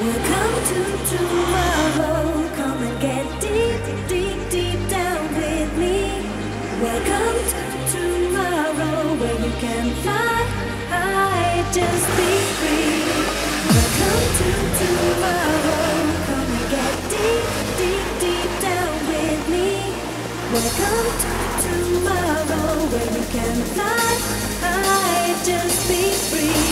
Welcome to tomorrow. Come and get deep, deep, deep down with me. Welcome to tomorrow, where you can fly high, just be free. Welcome to tomorrow. Come and get deep, deep, deep down with me. Welcome to tomorrow, where you can fly high, just be free.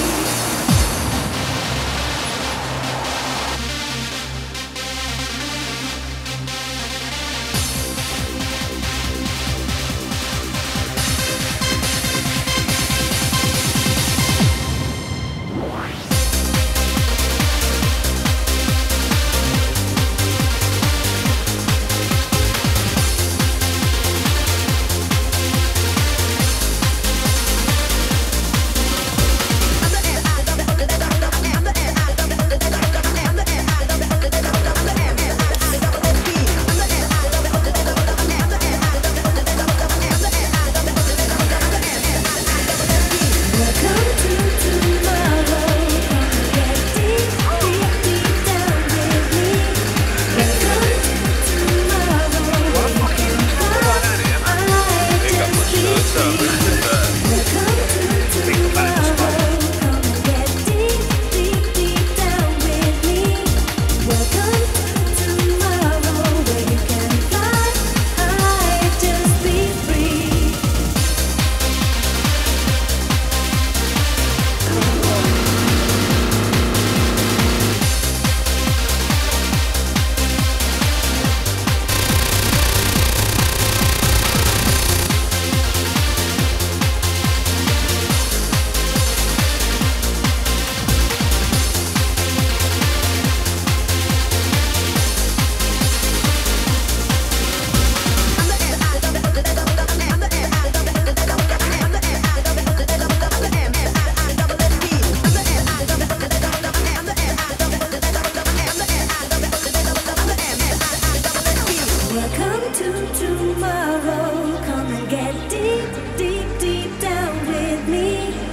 Welcome to tomorrow. Come and get deep, deep, deep down with me.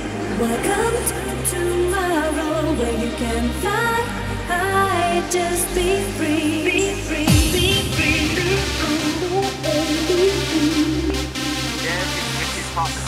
Welcome to tomorrow, where you can fly high, just be free. Be free, be free. Yeah, it's possible.